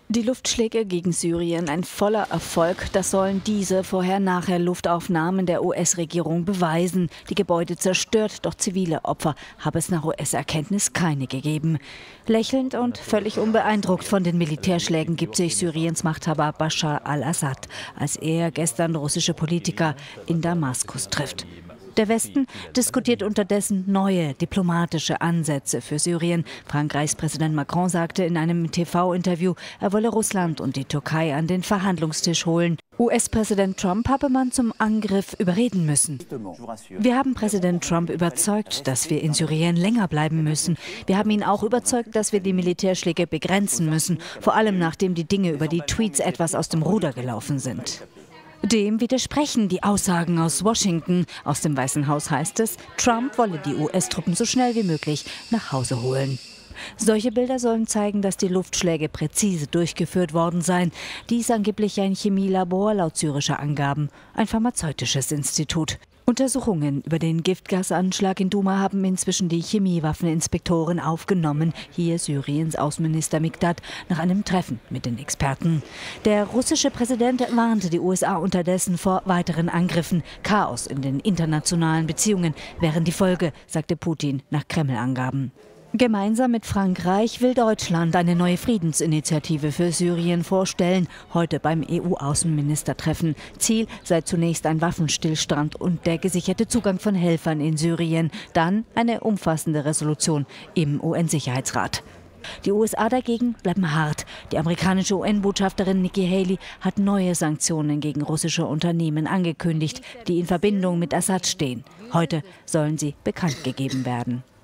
Die Luftschläge gegen Syrien ein voller Erfolg, das sollen diese Vorher-Nachher-Luftaufnahmen der US-Regierung beweisen. Die Gebäude zerstört, doch zivile Opfer habe es nach US-Erkenntnis keine gegeben. Lächelnd und völlig unbeeindruckt von den Militärschlägen gibt sich Syriens Machthaber Bashar al-Assad, als er gestern russische Politiker in Damaskus trifft. Der Westen diskutiert unterdessen neue diplomatische Ansätze für Syrien. Frankreichs Präsident Macron sagte in einem TV-Interview, er wolle Russland und die Türkei an den Verhandlungstisch holen. US-Präsident Trump habe man zum Angriff überreden müssen. Wir haben Präsident Trump überzeugt, dass wir in Syrien länger bleiben müssen. Wir haben ihn auch überzeugt, dass wir die Militärschläge begrenzen müssen, vor allem nachdem die Dinge über die Tweets etwas aus dem Ruder gelaufen sind. Dem widersprechen die Aussagen aus Washington. Aus dem Weißen Haus heißt es, Trump wolle die US-Truppen so schnell wie möglich nach Hause holen. Solche Bilder sollen zeigen, dass die Luftschläge präzise durchgeführt worden seien. Dies angeblich ein Chemielabor laut syrischer Angaben, ein pharmazeutisches Institut. Untersuchungen über den Giftgasanschlag in Duma haben inzwischen die Chemiewaffeninspektoren aufgenommen, hier Syriens Außenminister Mikdad nach einem Treffen mit den Experten. Der russische Präsident warnte die USA unterdessen vor weiteren Angriffen. Chaos in den internationalen Beziehungen wären die Folge, sagte Putin nach Kreml-Angaben. Gemeinsam mit Frankreich will Deutschland eine neue Friedensinitiative für Syrien vorstellen, heute beim EU-Außenministertreffen. Ziel sei zunächst ein Waffenstillstand und der gesicherte Zugang von Helfern in Syrien, dann eine umfassende Resolution im UN-Sicherheitsrat. Die USA dagegen bleiben hart. Die amerikanische UN-Botschafterin Nikki Haley hat neue Sanktionen gegen russische Unternehmen angekündigt, die in Verbindung mit Assad stehen. Heute sollen sie bekannt gegeben werden.